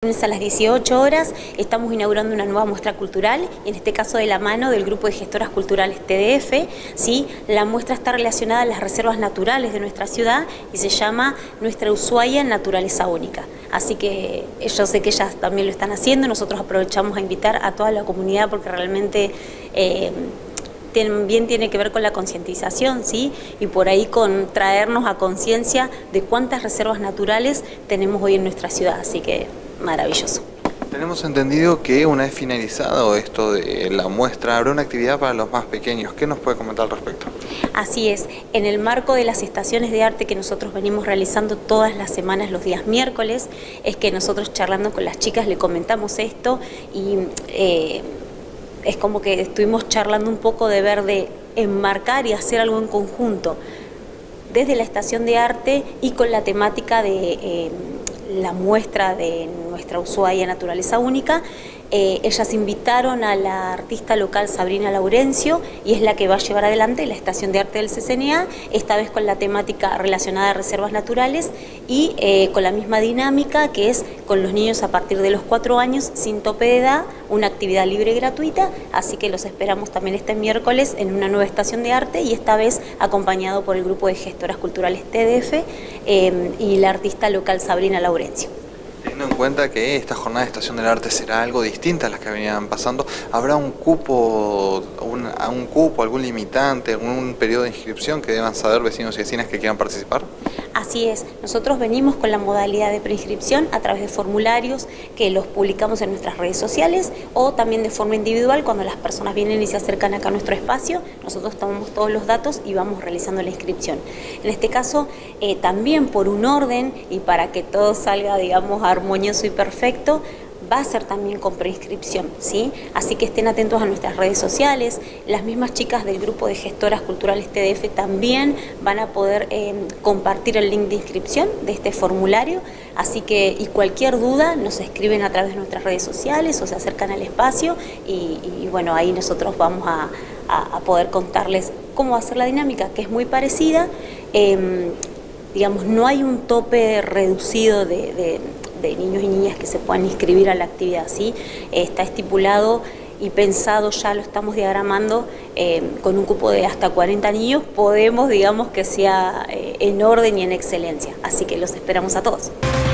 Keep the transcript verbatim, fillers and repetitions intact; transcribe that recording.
A las dieciocho horas estamos inaugurando una nueva muestra cultural, y en este caso de la mano del Grupo de Gestoras Culturales T D F. ¿sí? La muestra está relacionada a las reservas naturales de nuestra ciudad y se llama Nuestra Ushuaia en Naturaleza Única. Así que yo sé que ellas también lo están haciendo, nosotros aprovechamos a invitar a toda la comunidad porque realmente eh, también tiene que ver con la concientización, ¿sí? Y por ahí con traernos a conciencia de cuántas reservas naturales tenemos hoy en nuestra ciudad, así que maravilloso. Tenemos entendido que una vez finalizado esto de la muestra, habrá una actividad para los más pequeños. ¿Qué nos puede comentar al respecto? Así es, en el marco de las estaciones de arte que nosotros venimos realizando todas las semanas, los días miércoles, es que nosotros charlando con las chicas le comentamos esto y eh, es como que estuvimos charlando un poco de ver de enmarcar y hacer algo en conjunto desde la estación de arte y con la temática de eh, la muestra de Nuestra Ushuaia Naturaleza Única. Eh, ellas invitaron a la artista local Sabrina Laurencio y es la que va a llevar adelante la estación de arte del C C N A, esta vez con la temática relacionada a reservas naturales y eh, con la misma dinámica que es con los niños a partir de los cuatro años sin tope de edad, una actividad libre y gratuita, así que los esperamos también este miércoles en una nueva estación de arte y esta vez acompañado por el Grupo de Gestoras Culturales T D F eh, y la artista local Sabrina Laurencio. Teniendo en cuenta que esta jornada de Estación del Arte será algo distinta a las que venían pasando, ¿habrá un cupo, un, un cupo, algún limitante, algún periodo de inscripción que deban saber vecinos y vecinas que quieran participar? Así es, nosotros venimos con la modalidad de preinscripción a través de formularios que los publicamos en nuestras redes sociales o también de forma individual cuando las personas vienen y se acercan acá a nuestro espacio, nosotros tomamos todos los datos y vamos realizando la inscripción. En este caso, eh, también por un orden y para que todo salga, digamos, armonioso y perfecto, va a ser también con preinscripción, ¿sí? Así que estén atentos a nuestras redes sociales. Las mismas chicas del Grupo de Gestoras Culturales T D F también van a poder eh, compartir el link de inscripción de este formulario, así que y cualquier duda nos escriben a través de nuestras redes sociales o se acercan al espacio y, y bueno, ahí nosotros vamos a, a, a poder contarles cómo va a ser la dinámica, que es muy parecida. Eh, digamos, no hay un tope reducido de, de de niños y niñas que se puedan inscribir a la actividad, ¿sí? Está estipulado y pensado, ya lo estamos diagramando, eh, con un cupo de hasta cuarenta niños, podemos, digamos, que sea eh, en orden y en excelencia, así que los esperamos a todos.